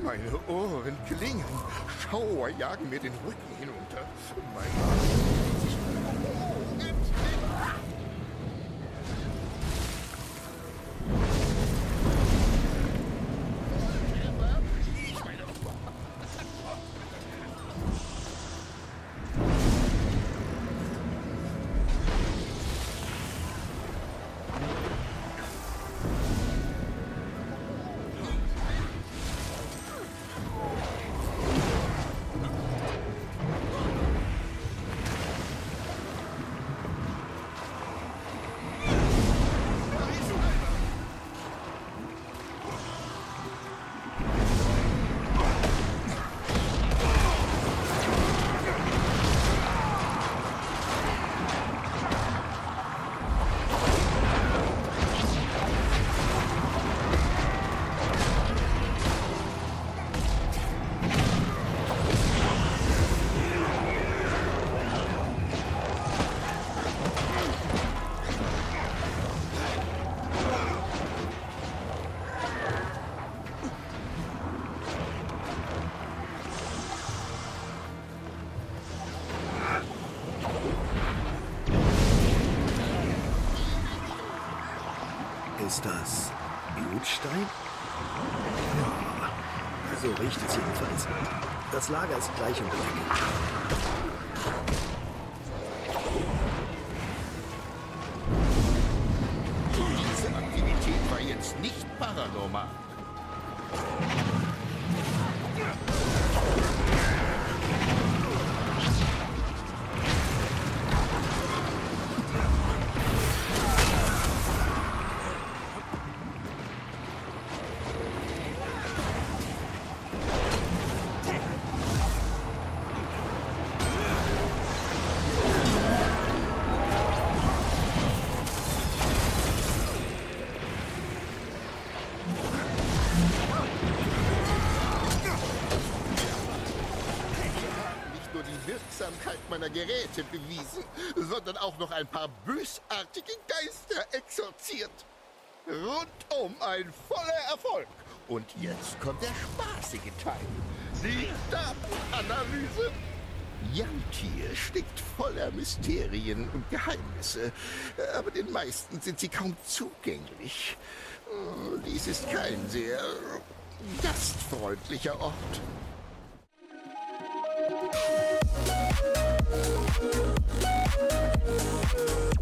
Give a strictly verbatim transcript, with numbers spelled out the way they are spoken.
Meine Ohren klingen. Schauer jagen mir den Rücken hinunter. Mein Atem sich. Oh, endlich! Ich meine. Ist das Blutstein? Ja, so riecht es jedenfalls. Das Lager ist gleich um die Ecke. Diese Aktivität war jetzt nicht paranormal. Wirksamkeit meiner Geräte bewiesen, sondern auch noch ein paar bösartige Geister exorziert. Rundum ein voller Erfolg. Und jetzt kommt der spaßige Teil. Die Datenanalyse. Jantier steckt voller Mysterien und Geheimnisse, aber den meisten sind sie kaum zugänglich. Dies ist kein sehr gastfreundlicher Ort. Thank you.